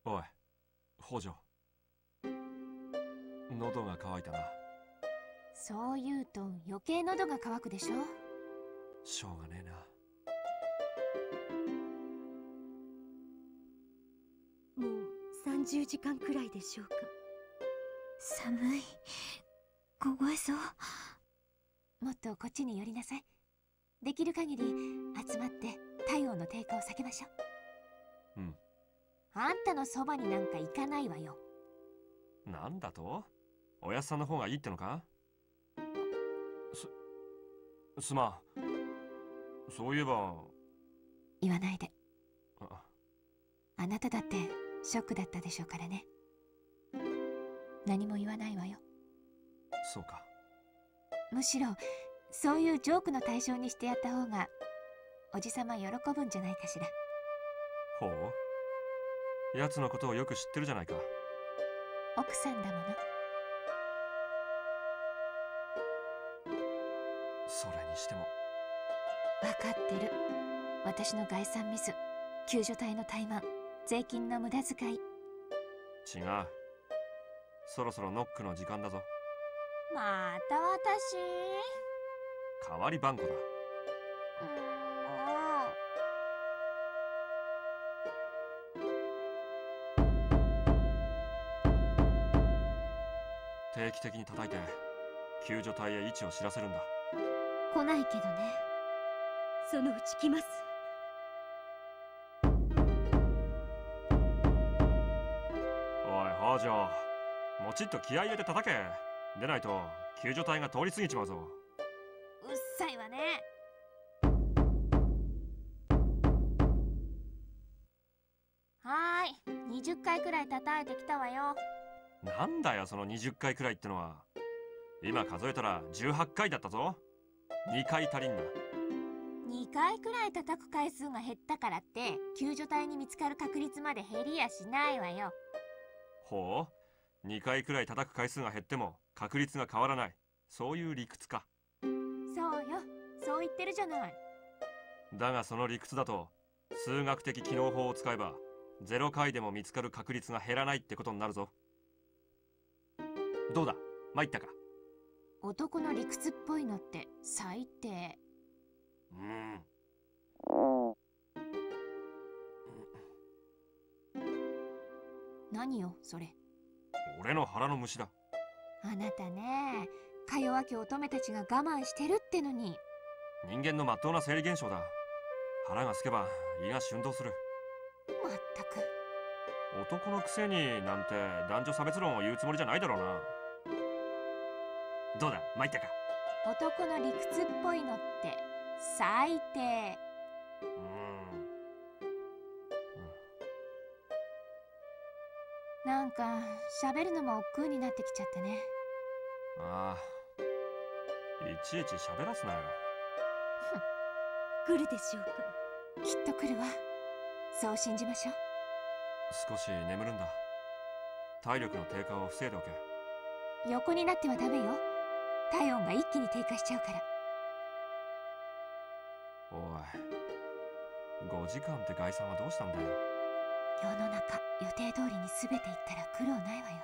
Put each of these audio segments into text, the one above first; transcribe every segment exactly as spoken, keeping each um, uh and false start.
おい、北条。喉が渇いたな。 そう言うと余計喉が渇くでしょ。 しょうがねえな。 もうさんじゅうじかんくらいでしょうか。 寒い。凍えそう。 もっとこっちに寄りなさい。できる限り集まって体温の低下を避けましょう。うん。 あんたのそばになんか行かないわよ。 なんだと？おやっさんの方がいいってのか？す、すまん。そういえば。 言わないで。 あ、 あなただってショックだったでしょうからね。何も言わないわよ。 そうか。 むしろそういうジョークの対象にしてやった方がおじさま喜ぶんじゃないかしら。 ほう。奴のことをよく知ってるじゃないか。 奥さんだもの。 それにしても。 分かってる。私の概算ミス、救助隊の怠慢、税金の無駄遣い。 違う。そろそろノックの時間だぞ。 また私。 代わり番号だ。定期的に叩いて救助隊へ位置を知らせるんだ。 来ないけどね。そのうち来ます。 おい北条、もちっと気合い入れて叩け。でないと救助隊が通り過ぎちまうぞ。 うっさいわね。はーい、にじゅっかいくらい叩いてきたわよ。 なんだよそのにじゅっかいくらいってのは。今数えたらじゅうはちかいだったぞ。にかい足りんな。 にかいくらい叩く回数が減ったからって救助隊に見つかる確率まで減りやしないわよ。 ほう。にかいくらい叩く回数が減っても確率が変わらない。そういう理屈か。 そうよ、そう言ってるじゃない。 だがその理屈だと数学的機能法を使えばゼロかいでも見つかる確率が減らないってことになるぞ。どうだ、参ったか。 男の理屈っぽいのって最低。 うん。 何よそれ。 俺の腹の虫だ。 あなたね、か弱き乙女たちが我慢してるってのに。 人間の真っ当な生理現象だ。腹が空けば胃が春動する。 まったく。 男のくせになんて男女差別論を言うつもりじゃないだろうな。どうだ、参ったか。 男の理屈っぽいのって最低。 うーん、 うん、なんか喋るのも億劫になってきちゃってね。 ああ、いちいち喋らすなよ。 来るでしょうか。 きっと来るわ。そう信じましょう。 少し眠るんだ。体力の低下を防いでおけ。 横になってはダメよ。体温が一気に低下しちゃうから。 おい、ごじかんって概算はどうしたんだよ。 世の中予定通りに全ていったら苦労ないわよ。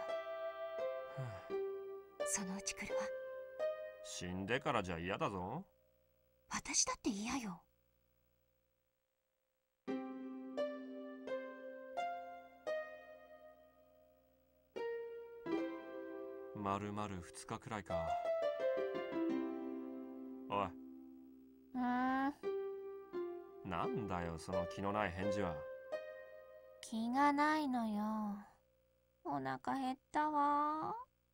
そのうち来るわ。 死んでからじゃ嫌だぞ。 私だって嫌よ。 まるまるふつかくらいか。おい。 うーん。 なんだよその気のない返事は。 気がないのよ。お腹減ったわ。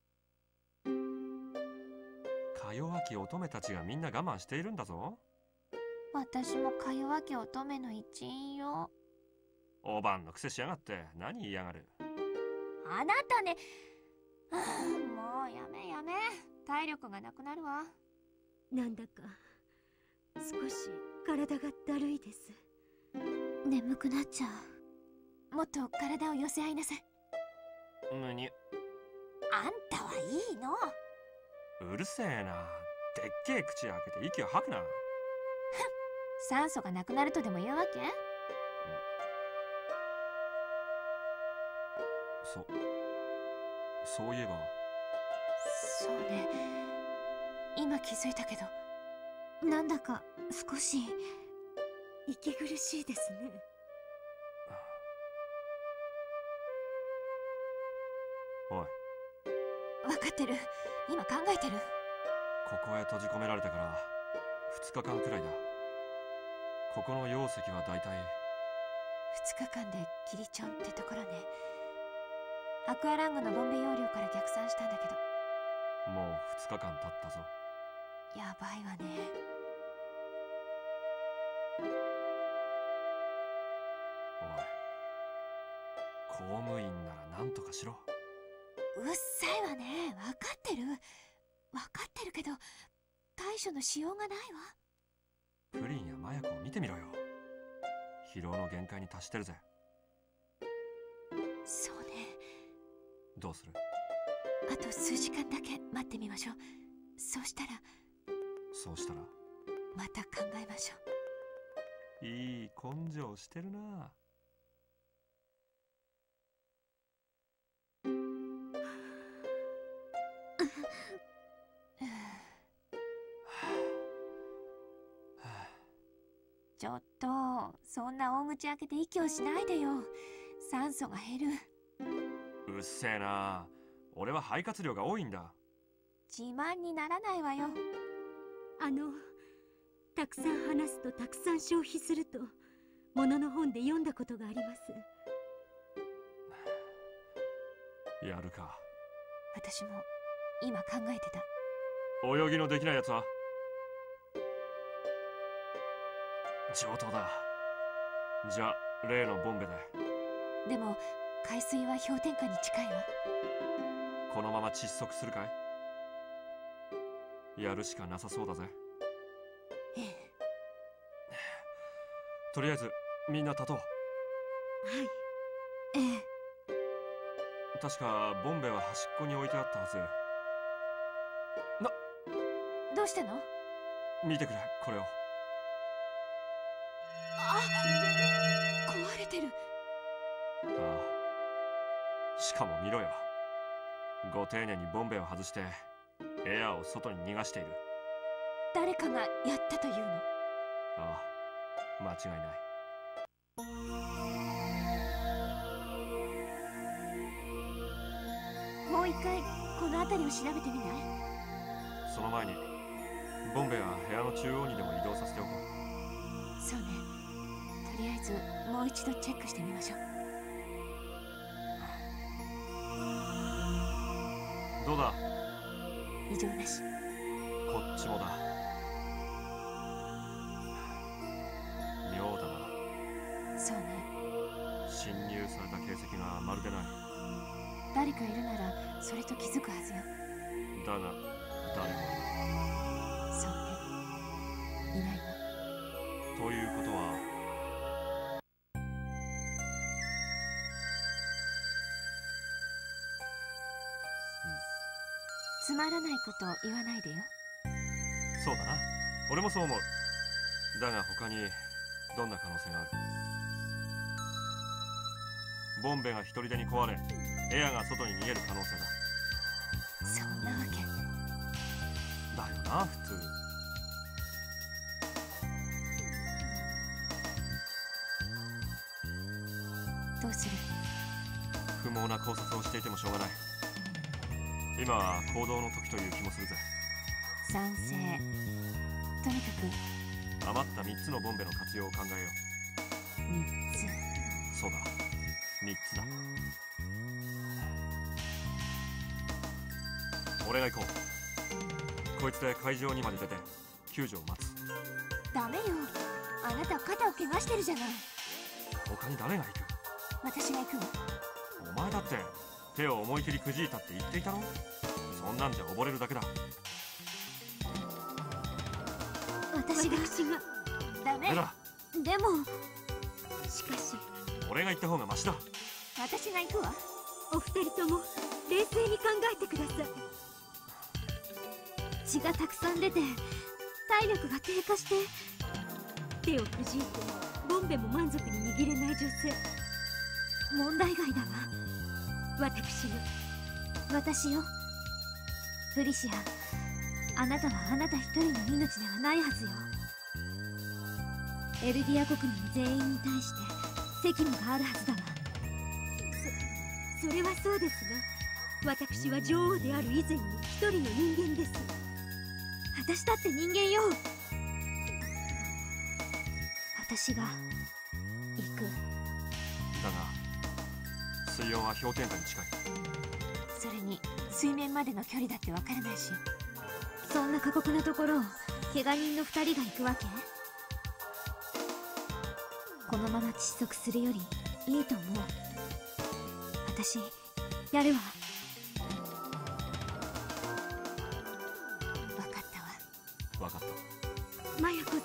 か弱き乙女たちがみんな我慢しているんだぞ。 私もか弱き乙女の一員よ。 おばんのくせしやがって何言いやがる。 あなたね。はあ、もうやめやめ。体力がなくなるわ。 なんだか少し体がだるいです。 眠くなっちゃう。もっと体を寄せ合いなさい。 むにゅ。 あんたはいいの。 うるせえな。でっけえ口開けて息を吐くな。 酸素がなくなるとでも言うわけ？ そそういえば。 そうね、今気づいたけど。 なんだか少し息苦しいですね。 おい、 分かってる、今考えてる。 ここへ閉じ込められてからふつかかんくらいだ。ここの容積はだいたいふつかかんでキリチョンってところね。アクアラングのボンベ容量から逆算したんだけど。 もうふつかかん経ったぞ。 やばいわね。 おい、公務員なら何とかしろ。 うっさいわね、分かってる分かってるけど対処のしようがないわ。 プリンや麻薬を見てみろよ。疲労の限界に達してるぜ。 そうね、 どうする？ あと数時間だけ待ってみましょう。そうしたらそうしたらまた考えましょう。 いい根性してるな。 ちょっとそんな大口開けて息をしないでよ。酸素が減る。 うっせえな。俺は肺活量が多いんだ。 自慢にならないわよ。 あの、たくさん話すとたくさん消費するとものの本で読んだことがあります。 やるか。 私も今考えてた。 泳ぎのできないやつは上等だ。じゃあ例のボンベで。 でも海水は氷点下に近いわ。 このまま窒息するかい？やるしかなさそうだぜ。 ええ。 とりあえずみんな立とう。 はい。 ええ。 確かボンベは端っこに置いてあったはず。な、 どうしたの？ 見てくれ、これを。 あ、壊れてる。 ああ、しかも見ろよ。ご丁寧にボンベを外してエアーを外に逃がしている。 誰かがやったというの？ ああ、間違いない。 もう一回この辺りを調べてみない？ その前にボンベは部屋の中央にでも移動させておこう。 そうね、とりあえずもう一度チェックしてみましょう。 どうだ？ 異常なし。 こっちもだ。妙だな。 そうね、 侵入された形跡がまるでない。 誰かいるならそれと気づくはずよ。 だが誰もいない。 そうね、いないわ。 ということはつまらないこと言わないでよ。 そうだな。俺もそう思う。だが他にどんな可能性がある？ボンベが一人でに壊れエアが外に逃げる可能性だ。 そんなわけ。 だよな、普通。 どうする？ 不毛な考察をしていてもしょうがない。今は行動の時という気もするぜ。 賛成。とにかく余ったみっつのボンベの活用を考えよみっつ。 う。そうだ、みっつだ。俺が行こう。こいつで会場にまで出て救助を待つ。 ダメよ、あなた肩を怪我してるじゃない。 他に誰が行く？ 私が行くわ。 お前だって手を思い切りくじいたって言っていたろ。そんなんじゃ溺れるだけだ。 私が私がダメ。 ダメだ。 でもしかし俺が行った方がマシだ。 私が行くわ。 お二人とも冷静に考えてください。血がたくさん出て体力が低下して手をくじいてボンベも満足に握れない女性、問題外だわ。 私の。 私よ。フリシア、あなたはあなた一人の命ではないはずよ。エルディア国民全員に対して責務があるはずだわ。 そそれはそうですが、私は女王である以前に一人の人間です。 私だって人間よ。私が行く。 だが水温は氷点下に近い。 それに水面までの距離だってわからないし。 そんな過酷なところを怪我人の二人が行くわけ？このまま窒息するよりいいと思う。私やるわ。 わかったわ。 分かった。 マヤコさん。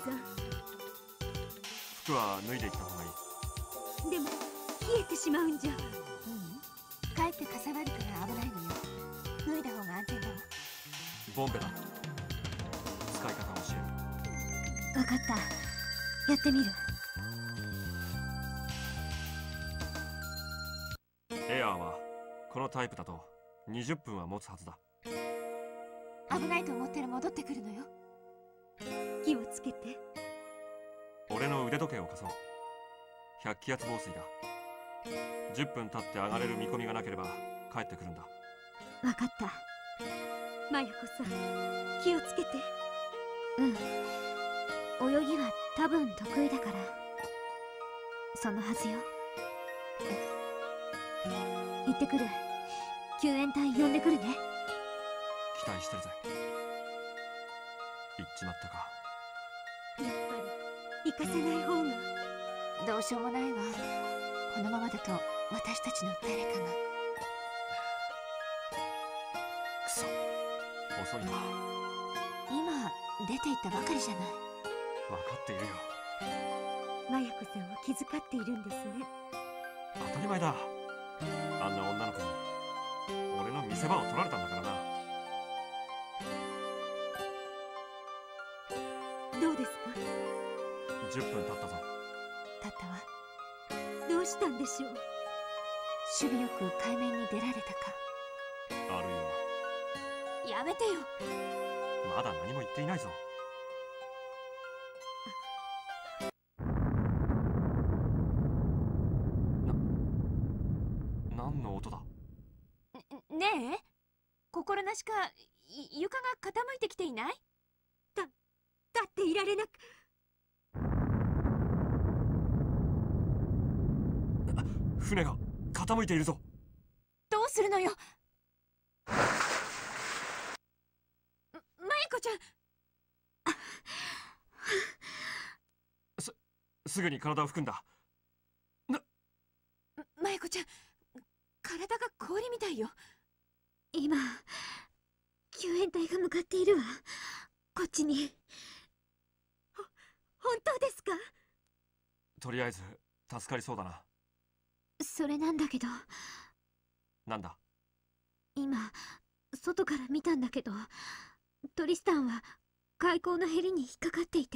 服は脱いでいった方がいい。 でも冷えてしまうんじゃ。 うん、かえってかさばるから危ないのよ。脱いだ方が安全だわ。 ボンベだ。使い方を教える。 分かった。やってみる。 エアーはこのタイプだとにじゅっぷんは持つはずだ。 危ないと思ったら戻ってくるのよ。 気をつけて。 俺の腕時計を貸そう。ひゃく気圧防水だ。じゅっぷん経って上がれる見込みがなければ帰ってくるんだ。 分かった。 マヤコさん、気をつけて。 うん。泳ぎは多分得意だから。そのはずよ。行ってくる。救援隊呼んでくるね。 期待してるぜ。行っちまったか。 やっぱり行かせない方が。 どうしようもないわ。このままだと私たちの誰かが。 くそ、遅いな。 今出て行ったばかりじゃない。 分かっているよ。 マヤコさんを気遣っているんですね。 当たり前だ。あんな女の子に俺の見せ場を取られたんだからな。 どうですか？ じゅっぷん経ったぞ。 だったわ。 どうしたんでしょう？ 守備よく海面に出られたか。 あるいはやめてよ。 まだ何も言っていないぞ。な、何の音だ？ ねえ、心なしかい床が傾いてきていない？ だっていられなく。 船が傾いているぞ。 どうするのよ。まやこちゃん。 すすぐに体を拭くんだ。なまやこちゃん、体が氷みたいよ。 今救援隊が向かっているわ。こっちに。 ほ本当ですか？ とりあえず助かりそうだな。 それなんだけど。 なんだ？ 今外から見たんだけど、トリスタンは海溝のへりに引っかかっていて。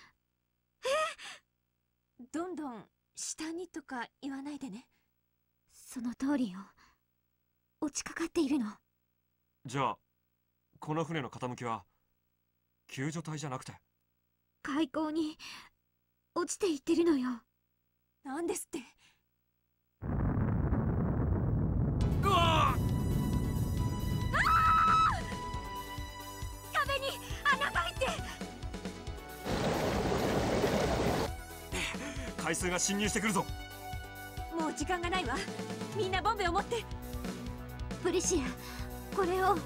えー、どんどん下にとか言わないでね。 その通りよ。落ちかかっているの。 じゃあこの船の傾きは救助隊じゃなくて海溝に落ちていってるのよ。 なんですって。 うわー！ 壁に穴が開いて。 海水が侵入してくるぞ。 もう時間がないわ。みんなボンベを持って。 プリシア、これを。は、はい。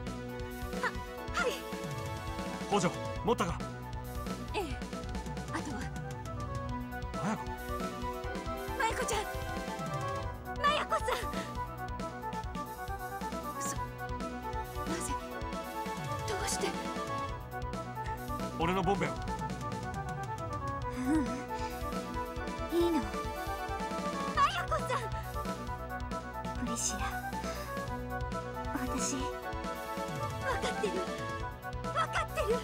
補助持ったか？ ええ。あとはマヤコ。 マヤコちゃん。 マヤコさん。 そなぜ、どうして。 俺のボンベを。 うん、いいの。 マヤコさん。 プリシア、私分かってる分かってる。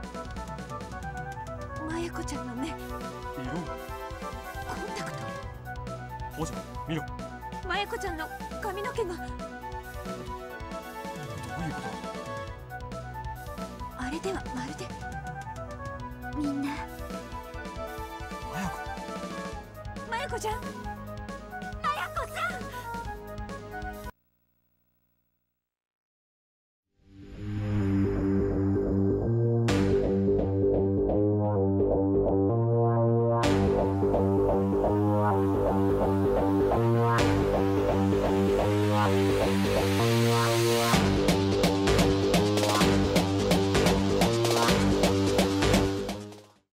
マヤコちゃんの目、 色？ コンタクト。 補助見ろ。 マヤコちゃんの髪の毛が。 どういうことだ。 あれではまるで。 みんなマヤコ。 マヤコちゃん、